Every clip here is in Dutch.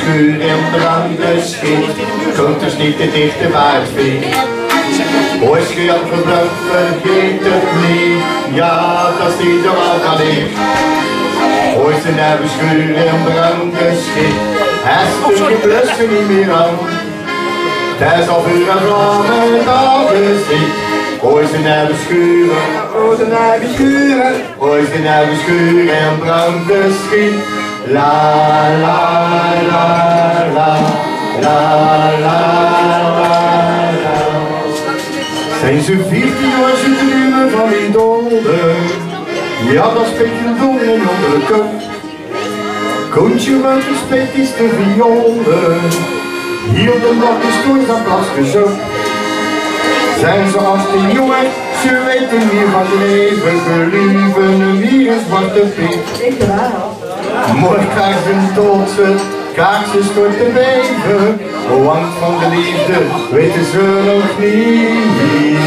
schuur en branden schiet, komt dus niet te dicht bij het vuur. Ooit Jan verbrand, vergeet het niet, ja dat is niet zoals dat is. Ooit zijn hebben schuur en branden schiet, hij stuurt je blussen niet meer aan. Het is al vuur en vlammen, dat is niet. Ooit zijn hebben schuren, ooit zijn hebben schuren, ooit zijn hebben schuren en branden schiet. La la la la la la la la. Zijn ze 14 jaar ze drumen van die donder? Ja, dat speelt je dongen onder de kop. Koentje wat respect is de violen. Hier de dag is door dat plasje zo. Zijn ze als de jongen, ze weten meer van het leven, gelieven wie een zwarte piek. Morgen krijgt ze een totse, kaartjes door te beven. Hoe hangt van de liefde, weten ze nog niet.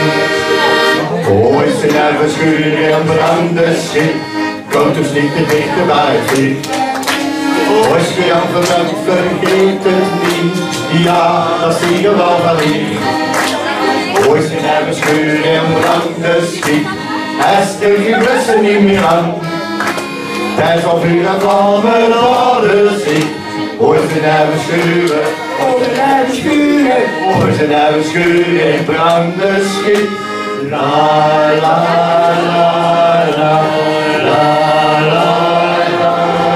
Ooit zijn er verschuren en branden schiet, komt dus niet te dicht bij het vuur. Ooit is Jan verbrand, vergeet het niet, ja dat zie je wel van hier. Ooit zijn er verschuren en branden schiet, hij steekt je blussen niet meer aan. Het is al vuur en vlammen, dat is ziek. Ooit zijn er verschuren, ooit zijn er verschuren, ooit zijn er verschuren en branden schiet. La la la la la la la.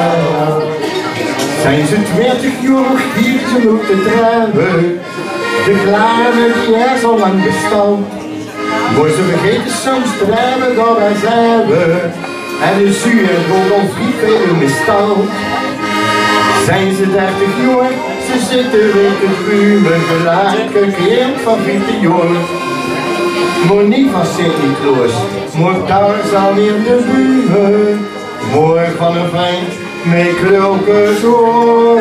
Zijn ze 20 jaar, hier ze nog te drijven. De kleine die er zo lang bestaan. Maar ze vergeten soms te rijden dat wij zijn we. En de zuur en rondom veel mistaan. Zijn ze 30 jaar, ze zitten in de ruwen. Gelijk een kind van 15 jaar. Maar niet van Sint-Niklaas, maar daar zal in de buren. Mooi van een vriend met krulkens hoor.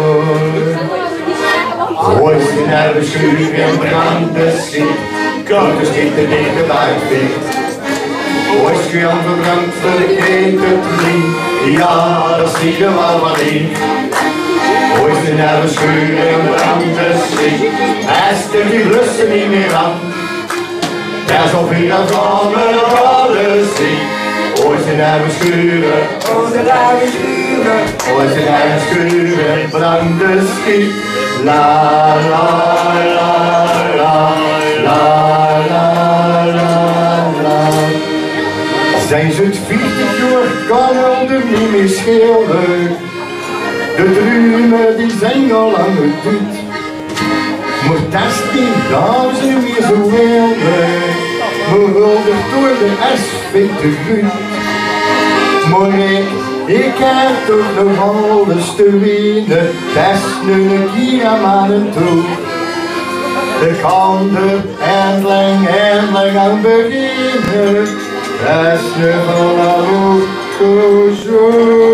Ooit zijn er beschuur en branden schiet, komt dus niet te dicht bij het vuur. Ooit is Jan verbrand, vergeet het niet, ja dat zie je wel wat in. Ooit zijn er beschuur en branden schiet, hij steekt die blussen niet meer aan. Er is al vuur en vlammen, alles ziet. Ooit zijn er beschuren, ooit zijn er beschuren, ooit zijn er beschuren, branden schiet. La la la la la la la la. Zijn ze het 40 jaar, kan er niet meer schelen. De drumen die zijn al lang gedoet. Maar dat is niet, dat ze meer zo willen. Maar wilde door de SV te goed. Maar ik heb toch nog alles te winnen. Dat is nu een keer aan mijn toe. Ik kan er eindelijk aan beginnen. Dat is nu gewoon zo.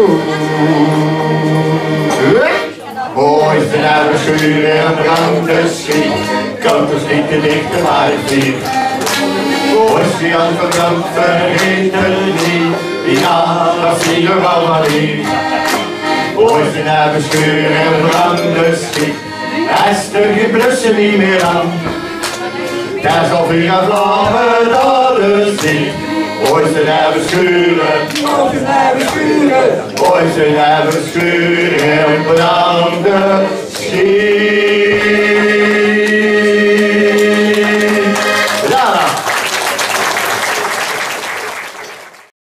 Ooit zijn er beschuren en branden schiet, komt dus niet te dicht bij het vuur. Ooit is Jan verbrand, vergeet het niet, ja dat zie je wel wat hier. Ooit zijn er beschuren en branden schiet, hij steekt je blussen niet meer aan. Het is al vuur en vlammen, dat is ziek. Ooit zijn er beschuren, ooit zijn er beschuren, ooit zijn er beschuren en branden.